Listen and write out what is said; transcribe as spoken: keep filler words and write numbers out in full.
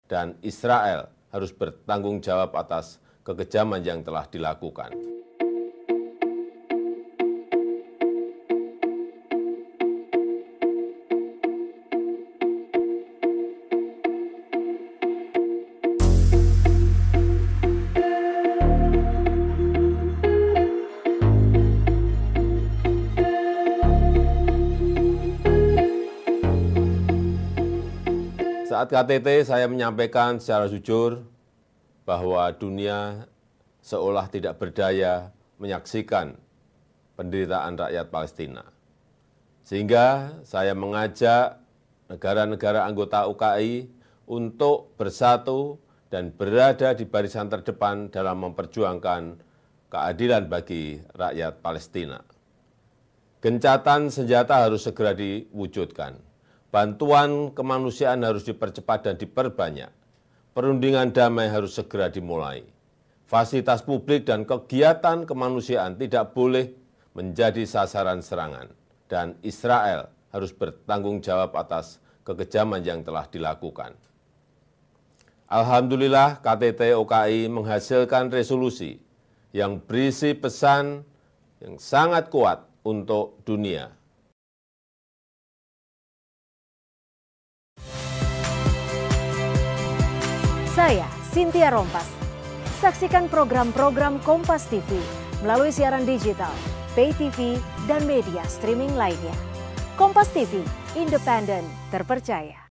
dan Israel harus bertanggung jawab atas kekejaman yang telah dilakukan. Saat K T T saya menyampaikan secara jujur bahwa dunia seolah tidak berdaya menyaksikan penderitaan rakyat Palestina. Sehingga saya mengajak negara-negara anggota U K I untuk bersatu dan berada di barisan terdepan dalam memperjuangkan keadilan bagi rakyat Palestina. Gencatan senjata harus segera diwujudkan. Bantuan kemanusiaan harus dipercepat dan diperbanyak. Perundingan damai harus segera dimulai. Fasilitas publik dan kegiatan kemanusiaan tidak boleh menjadi sasaran serangan. Dan Israel harus bertanggung jawab atas kekejaman yang telah dilakukan. Alhamdulillah K T T U K I menghasilkan resolusi yang berisi pesan yang sangat kuat untuk dunia. Saya, Cynthia Rompas. Saksikan program-program Kompas T V melalui siaran digital, pay T V, dan media streaming lainnya. Kompas T V, independen, terpercaya.